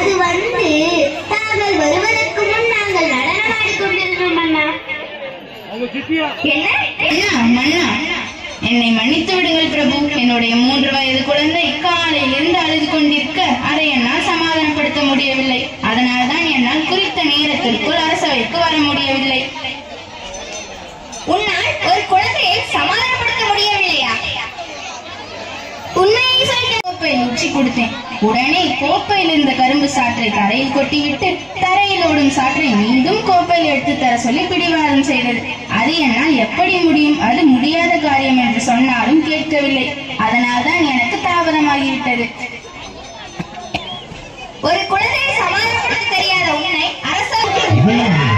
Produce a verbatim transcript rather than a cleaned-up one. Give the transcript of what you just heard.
அது வந்து தாங்கள் வருவதற்கு முன் நாங்கள் நடனம் ஆடிக்கொண்டிருந்தோம் அண்ணா. மன்னா, என்னை மன்னித்து விடுங்கள் பிரபு. என்னுடைய மூன்று வயது குழந்தை காலையில் இருந்து அழுது கொண்டிருக்க அதை என்னால் சமாதானப்படுத்த முடியவில்லை. அதனால்தான் என்னால் குறித்த நேரத்திற்குள் அரசவைக்கு வர முடியவில்லை. உன்னால் ஒரு குழந்தையை சமாதானப்படுத்த முடியவில்லையா? உண்மையை சொல்ல. கோப்பையில் ஊற்றி கொடுத்தேன். உடனே கோப்பையில் இருந்த கரும்பு சாற்றை தரையில் கொட்டிவிட்டு தரையில் ஓடும் சாற்றை மீண்டும் கோப்பையில் எடுத்து தர சொல்லி பிடிவாதம் செய்தது. அது என்னால் எப்படி முடியும்? அது முடியாத காரியம் என்று சொன்னாலும் கேட்கவில்லை. அதனால்தான் எனக்கு தாமதமாகிவிட்டது. ஒரு குழந்தையை சமாதானப்படுத்த தெரியாத உன்னை அரசாங்கம்